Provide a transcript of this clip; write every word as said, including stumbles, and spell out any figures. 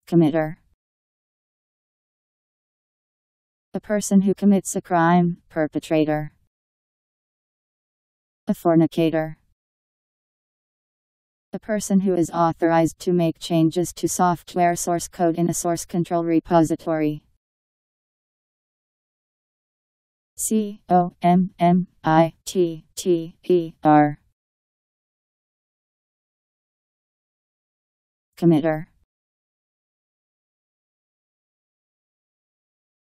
Committer. A person who commits a crime. Perpetrator. A fornicator. A person who is authorized to make changes to software source code in a source control repository. C O M M I T T E R. Committer.